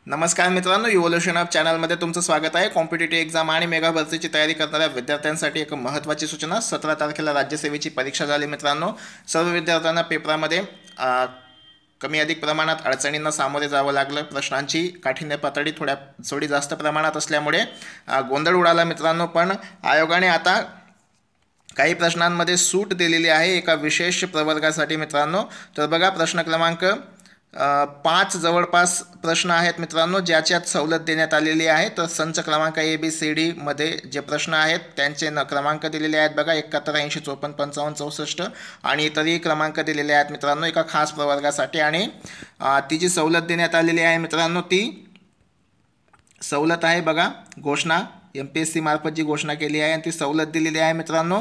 नमस्कार मित्रांनो, evolution of चॅनलमध्ये तुमचं स्वागत आहे। कॉम्पिटिटिव्ह एक्झाम आणि मेगा भरतीची तयारी करणाऱ्या विद्यार्थ्यांसाठी एक महत्त्वाची सूचना। 17 तारखेला राज्यसेवेची परीक्षा झाली मित्रांनो। सर्व विद्यार्थ्यांना पेपरामध्ये कमी अधिक प्रमाणात अडचणींना सामोरे जावं लागलं। प्रश्नांची काठिण्य पातळी थोडी जास्त प्रमाणात असल्यामुळे गोंधळ उडाला मित्रांनो। पण आयोगाने आता काही प्रश्नांमध्ये सूट दिलेली आहे एका विशेष प्रवर्गासाठी मित्रांनो। तर बघा, प्रश्न क्रमांक 5 जवळपास प्रश्न आहेत मित्रांनो, ज्याच्यात सवलत देण्यात आलेली आहे। तर संच क्रमांक ABCD मध्ये जे प्रश्न आहेत त्यांचे क्रमांक दिलेले आहेत बघा, 71, 80, 54, 55, 64 आणि इतरही क्रमांक दिलेले आहेत मित्रांनो एका खास प्रवर्गासाठी। आणि ती जी सवलत देण्यात आलेली आहे मित्रांनो, ती सवलत आहे बघा, घोषणा MPSC मार्फत जी घोषणा केली आहे आणि ती सवलत दिलेली आहे मित्रांनो।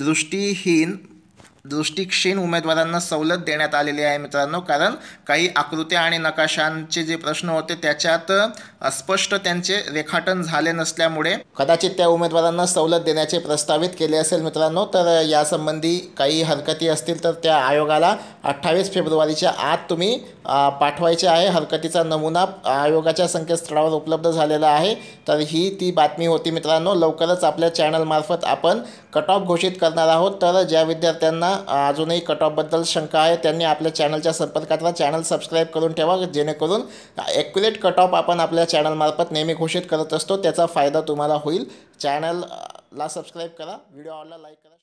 दृष्टिक्षीण उमेदवारांना सवलत देण्यात आलेली आहे मित्रांनो, कारण काही आकृत्या आणि नकाशांचे जे प्रश्न होते त्याच्यात स्पष्ट त्यांचे रेखाटन झाले नसल्यामुळे कदाचित त्या उमेदवारांना सवलत देण्याचे प्रस्तावित केले असेल मित्रांनो। तर यासंबंधी काही हरकती असतील तर त्या आयोगाला 28 फेब्रुवारीच्या आत तुम्ही पाठवायचे आहे। हरकतीचा नमुना आयोगाच्या संकेतस्थळावर उपलब्ध झालेला आहे। तर ही ती बातमी होती मित्रांनो। लवकरच आपल्या चॅनलमार्फत आपण कट ऑफ घोषित करणार आहोत। तर ज्या विद्यार्थ्यांना अजूनही कट ऑफबद्दल शंका आहे त्यांनी आपल्या चॅनलच्या संपर्कात राहा, चॅनल सबस्क्राईब करून ठेवा, जेणेकरून ॲक्युरेट कट ऑफ आपण आपल्या चॅनलमार्फत नेहमी घोषित करत असतो, त्याचा फायदा तुम्हाला होईल। चॅनलला सबस्क्राईब करा, व्हिडिओ आवडला लाईक करा।